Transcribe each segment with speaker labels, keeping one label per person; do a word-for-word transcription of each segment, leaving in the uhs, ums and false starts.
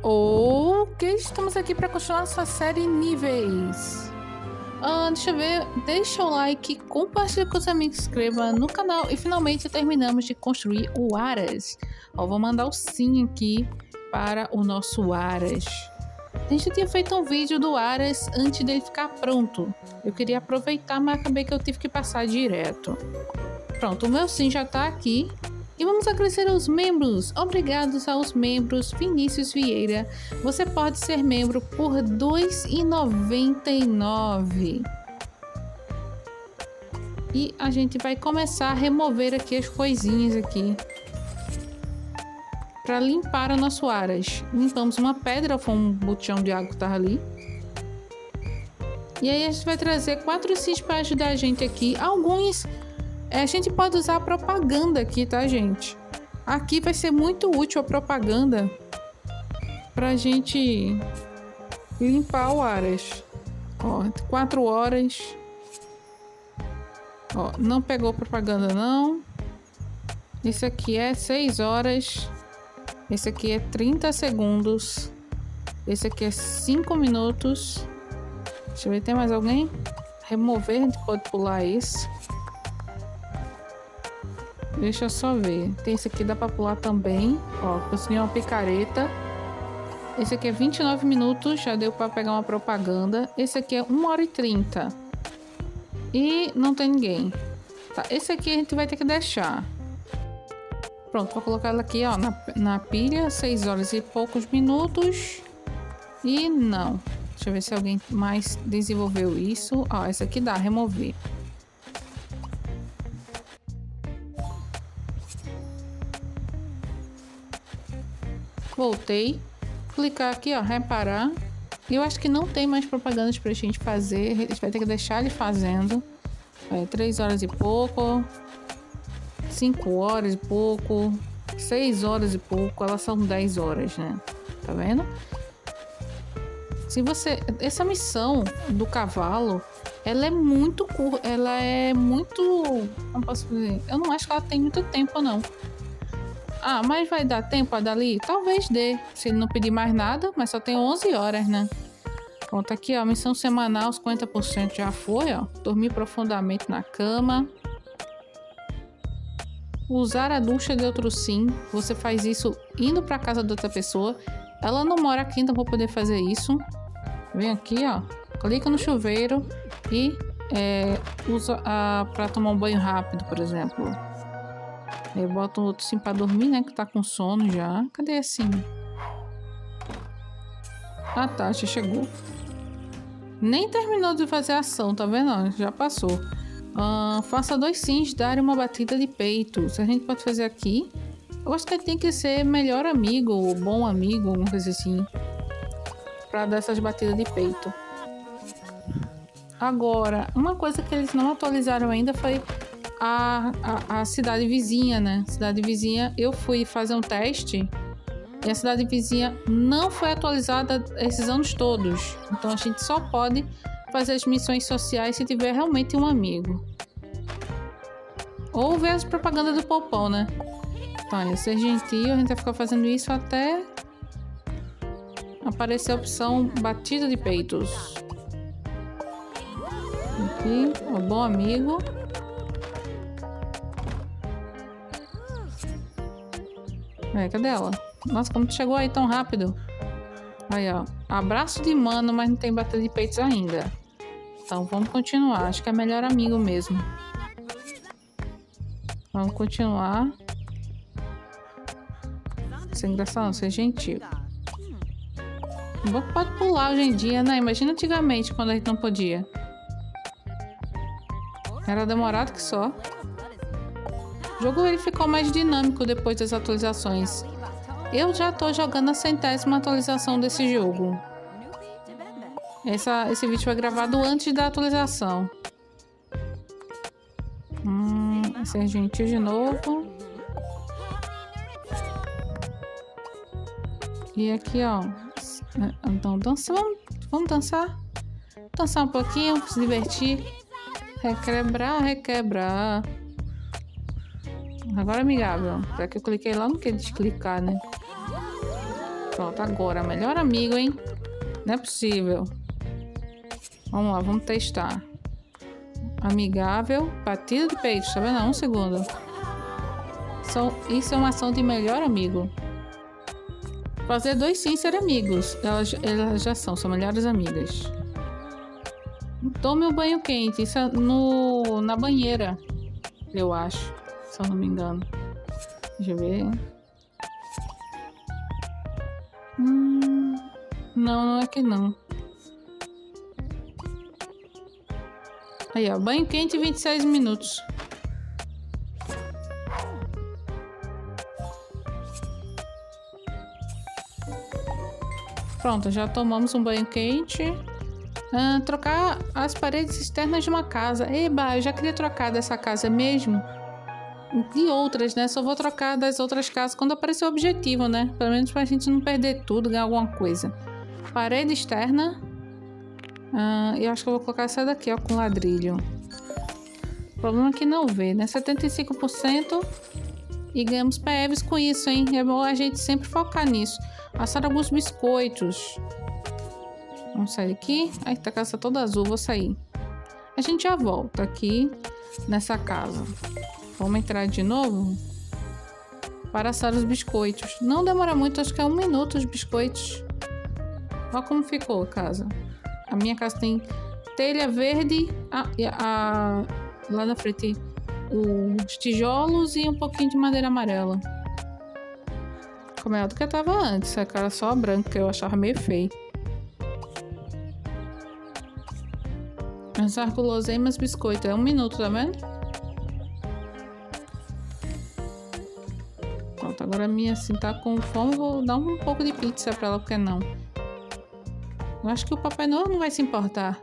Speaker 1: Ok, estamos aqui para continuar nossa série Níveis. Ah, deixa eu ver, deixa o like, compartilha com os amigos, se inscreva no canal e finalmente terminamos de construir o Aras. Ó, vou mandar o sim aqui para o nosso Aras. A gente tinha feito um vídeo do Aras antes dele ficar pronto. Eu queria aproveitar, mas acabei que eu tive que passar direto. Pronto, o meu sim já está aqui. E vamos agradecer aos membros. Obrigados aos membros. Vinícius Vieira. Você pode ser membro por dois reais e noventa e nove centavos. E a gente vai começar a remover aqui as coisinhas aqui. Para limpar o nosso Aras. Limpamos uma pedra, foi um botão de água que estava ali. E aí a gente vai trazer quatro sims para ajudar a gente aqui. Alguns... a gente pode usar a propaganda aqui, tá, gente? Aqui vai ser muito útil a propaganda pra gente limpar o Aras. Ó, quatro horas. Ó, não pegou propaganda, não. Esse aqui é seis horas. Esse aqui é trinta segundos. Esse aqui é cinco minutos. Deixa eu ver, tem mais alguém? Remover, a gente pode pular esse. Deixa eu só ver. Tem esse aqui, dá pra pular também. Ó, consegui uma picareta. Esse aqui é vinte e nove minutos. Já deu pra pegar uma propaganda. Esse aqui é uma hora e trinta. E não tem ninguém. Tá, esse aqui a gente vai ter que deixar. Pronto, vou colocar ela aqui, ó, na, na pilha. seis horas e poucos minutos. E não. Deixa eu ver se alguém mais desenvolveu isso. Ó, esse aqui dá, remover. Voltei, clicar aqui, ó, reparar. Eu acho que não tem mais propagandas pra gente fazer. A gente vai ter que deixar ele fazendo. É, três horas e pouco, cinco horas e pouco, seis horas e pouco. Elas são dez horas, né? Tá vendo? Se você, essa missão do cavalo, ela é muito curta, ela é muito, como posso dizer? Eu não acho que ela tem muito tempo, não. Ah, mas vai dar tempo a dali? Talvez dê, se ele não pedir mais nada, mas só tem onze horas, né? Pronto, aqui, ó, missão semanal, cinquenta por cento já foi, ó. Dormir profundamente na cama. Usar a ducha de outro sim. Você faz isso indo pra casa de outra pessoa. Ela não mora aqui, então vou poder fazer isso. Vem aqui, ó. Clica no chuveiro e é, usa a, pra tomar um banho rápido, por exemplo. Eu boto outro sim pra dormir, né? Que tá com sono já. Cadê assim? Ah, tá. Já chegou. Nem terminou de fazer a ação, tá vendo? Já passou. Uh, faça dois sims, dar uma batida de peitos. A gente pode fazer aqui. Eu acho que tem que ser melhor amigo, ou bom amigo, alguma coisa assim. Pra dar essas batidas de peito. Agora, uma coisa que eles não atualizaram ainda foi... A, a, a cidade vizinha, né? Cidade vizinha, eu fui fazer um teste e a cidade vizinha não foi atualizada esses anos todos. Então a gente só pode fazer as missões sociais se tiver realmente um amigo. Ou ver as propagandas do Popão, né? Então, é ser gentil, a gente vai ficar fazendo isso até aparecer a opção batida de peitos. Aqui, o bom amigo. É, cadê ela? Nossa, como tu chegou aí tão rápido? Aí, ó. Abraço de mano, mas não tem batida de peitos ainda. Então, vamos continuar. Acho que é melhor amigo mesmo. Vamos continuar. Ser engraçado, ser gentil. Pode pular hoje em dia, né? Imagina antigamente, quando a gente não podia. Era demorado que só. O jogo ele ficou mais dinâmico depois das atualizações. Eu já tô jogando a centésima atualização desse jogo. Essa, esse vídeo foi gravado antes da atualização. Hum, ser gentil de novo. E aqui, ó. Então, dança, vamos, vamos dançar? Dançar um pouquinho, se divertir. Requebrar, requebrar. Agora, amigável. Já que eu cliquei lá, não quer desclicar, né? Pronto, agora, melhor amigo, hein? Não é possível. Vamos lá, vamos testar. Amigável, batida de peito, tá vendo? Um segundo. São, isso é uma ação de melhor amigo. Fazer dois sim ser amigos. Elas, elas já são, são melhores amigas. Tome um banho quente. Isso é no, na banheira, eu acho. Se eu não me engano. Deixa eu ver. Hum, não, não é que não. Aí, ó. Banho quente, vinte e seis minutos. Pronto, já tomamos um banho quente. Ah, trocar as paredes externas de uma casa. Eba, eu já queria trocar dessa casa mesmo. De outras, né? Só vou trocar das outras casas quando aparecer o objetivo, né? Pelo menos pra gente não perder tudo, ganhar alguma coisa. Parede externa. Ah, eu acho que eu vou colocar essa daqui, ó, com ladrilho. O problema é que não vê, né? setenta e cinco por cento. E ganhamos P Evs com isso, hein? É bom a gente sempre focar nisso. Assar alguns biscoitos. Vamos sair daqui. Ai, tá a casa toda azul, vou sair. A gente já volta aqui nessa casa. Vamos entrar de novo para assar os biscoitos. Não demora muito, acho que é um minuto os biscoitos. Olha como ficou a casa. A minha casa tem telha verde, a, a, lá na frente os tijolos e um pouquinho de madeira amarela. Como é do que eu tava antes, a cara só branca, que eu achava meio feio. Assar guloseimas, biscoito. É um minuto, tá vendo? Pronto, agora a minha assim tá com fome. Vou dar um pouco de pizza pra ela, porque não. Eu acho que o Papai Noel não vai se importar.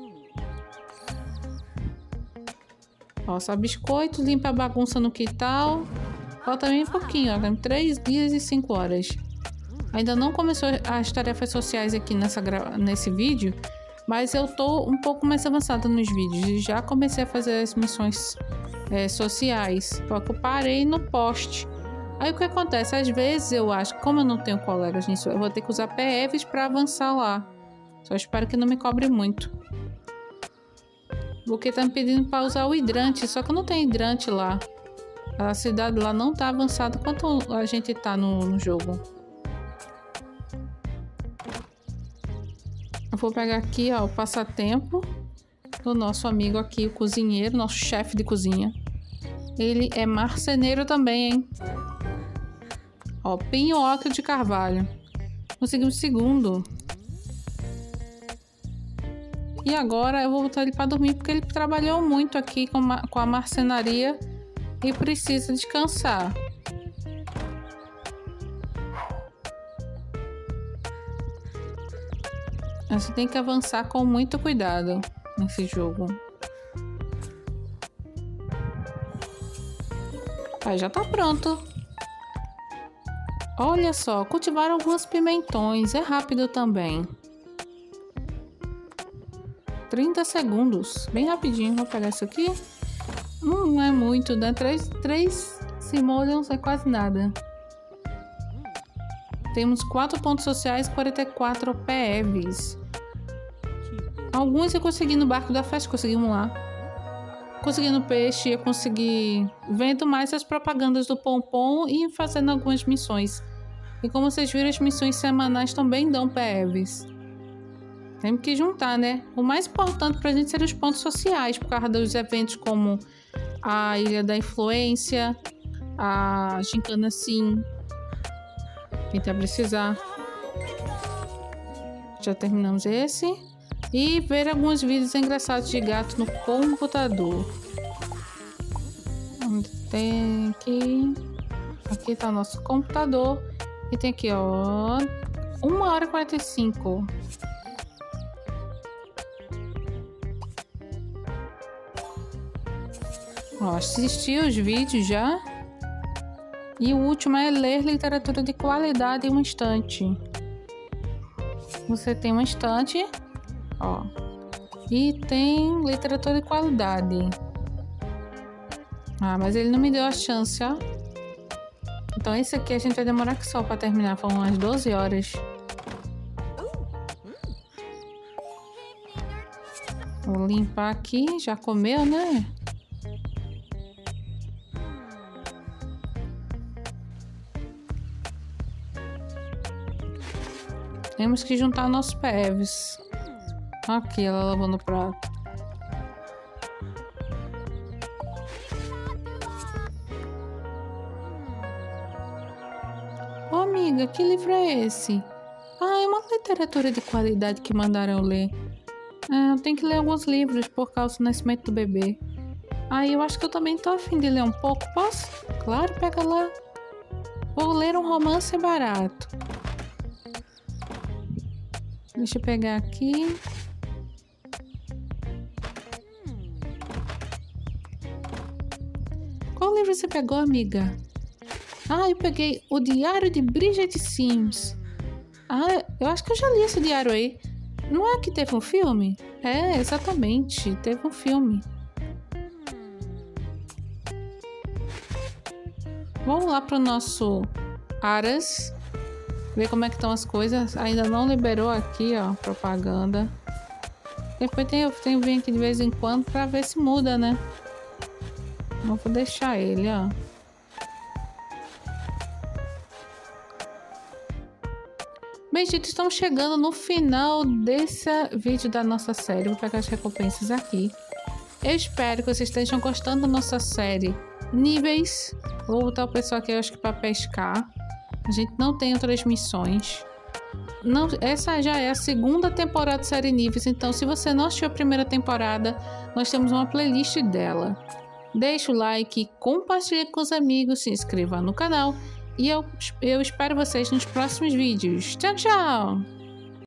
Speaker 1: Ó, só biscoito, limpa a bagunça no quintal. Falta bem pouquinho, ó. Tem três dias e cinco horas. Ainda não começou as tarefas sociais aqui nessa, nesse vídeo. Mas eu tô um pouco mais avançada nos vídeos. E já comecei a fazer as missões é, sociais. Só que eu parei no poste. Aí o que acontece? Às vezes eu acho que, como eu não tenho colegas nisso, eu vou ter que usar P Evs pra avançar lá. Só espero que não me cobre muito. Porque tá me pedindo pra usar o hidrante. Só que eu não tenho hidrante lá. A cidade lá não tá avançada quanto a gente tá no, no jogo. Eu vou pegar aqui, ó, o passatempo do nosso amigo aqui, o cozinheiro, nosso chefe de cozinha. Ele é marceneiro também, hein? Ó, pinho-óquio de carvalho. Conseguimos segundo. E agora eu vou botar ele pra dormir, porque ele trabalhou muito aqui com, com a marcenaria e precisa descansar. Você tem que avançar com muito cuidado nesse jogo. Ah, já tá pronto. Olha só, cultivar alguns pimentões. É rápido também. trinta segundos. Bem rapidinho. Vou pegar isso aqui. Hum, não é muito, né? Três, três simoleons é quase nada. Temos quatro pontos sociais, quarenta e quatro P Evs. Alguns eu consegui no barco da festa, conseguimos lá. Consegui no peixe, eu consegui vendo mais as propagandas do Pompom e fazendo algumas missões. E como vocês viram, as missões semanais também dão P Evs. Temos que juntar, né? O mais importante pra gente seriam os pontos sociais, por causa dos eventos como a Ilha da Influência, a Gincana Sim. Quem vai precisar. Já terminamos esse. E ver alguns vídeos engraçados de gato no computador. Tem aqui. Aqui tá o nosso computador. E tem aqui, ó. uma hora e quarenta e cinco. Ó, assisti os vídeos já. E o último é ler literatura de qualidade em um instante. Você tem um instante, ó, e tem literatura de qualidade. Ah, mas ele não me deu a chance, ó, Então esse aqui a gente vai demorar que só pra terminar. Foram umas doze horas. Vou limpar aqui. Já comeu, né? Temos que juntar nossos peves. Aqui, ela lavando o prato. Ô, amiga, que livro é esse? Ah, é uma literatura de qualidade que mandaram eu ler. É, eu tenho que ler alguns livros por causa do nascimento do bebê. Ah, eu acho que eu também tô a fim de ler um pouco. Posso? Claro, pega lá. Vou ler um romance barato. Deixa eu pegar aqui. Qual livro você pegou, amiga? Ah, eu peguei O Diário de Bridget Sims. Ah, eu acho que eu já li esse diário aí. Não é que teve um filme? É, exatamente. Teve um filme. Vamos lá pro nosso Aras. Ver como é que estão as coisas. Ainda não liberou aqui, ó, propaganda. Depois tem, eu tenho que vir aqui de vez em quando pra ver se muda, né? Não vou deixar ele, ó. Bem, gente, estamos chegando no final desse vídeo da nossa série. Vou pegar as recompensas aqui. Eu espero que vocês estejam gostando da nossa série Níveis. Vou botar o pessoal aqui, eu acho que para pescar. A gente não tem outras missões. Não, essa já é a segunda temporada de série Níveis. Então, se você não assistiu a primeira temporada, nós temos uma playlist dela. Deixe o like, compartilhe com os amigos, se inscreva no canal. E eu, eu espero vocês nos próximos vídeos. Tchau, tchau!